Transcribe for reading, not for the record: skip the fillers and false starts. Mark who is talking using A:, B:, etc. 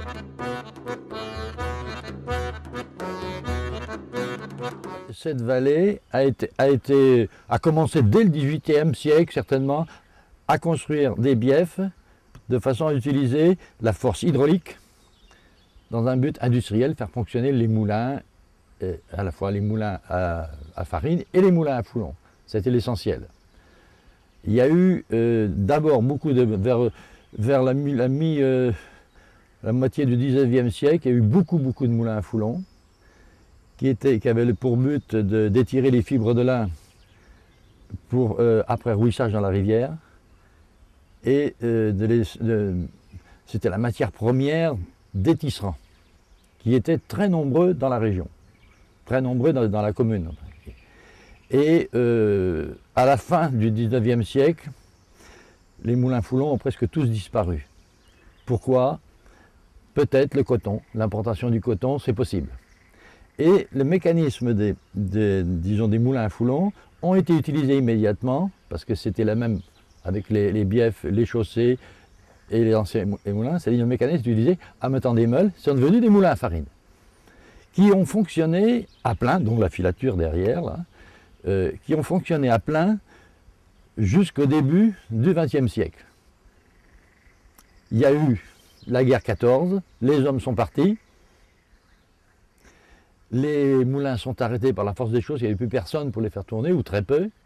A: Cette vallée a commencé dès le XVIIIe siècle, certainement, à construire des biefs de façon à utiliser la force hydraulique dans un but industriel, faire fonctionner les moulins, à la fois les moulins à farine et les moulins à foulon. C'était l'essentiel. Il y a eu d'abord beaucoup vers la moitié du XIXe siècle, il y a eu beaucoup de moulins à foulon qui avaient pour but d'étirer les fibres de lin pour après rouissage dans la rivière. Et c'était la matière première des tisserands, qui étaient très nombreux dans la région, très nombreux dans la commune. Et à la fin du XIXe siècle, les moulins foulons ont presque tous disparu. Pourquoi? Peut-être le coton, l'importation du coton, c'est possible. Et le mécanisme disons, des moulins à foulons ont été utilisés immédiatement, parce que c'était la même avec les biefs, les chaussées et les anciens moulins, c'est-à-dire le mécanisme utilisé en mettant des meules, sont devenus des moulins à farine, qui ont fonctionné à plein, dont la filature derrière, là, qui ont fonctionné à plein jusqu'au début du XXe siècle. Il y a eu la guerre 14, les hommes sont partis, les moulins sont arrêtés par la force des choses, il n'y avait plus personne pour les faire tourner, ou très peu.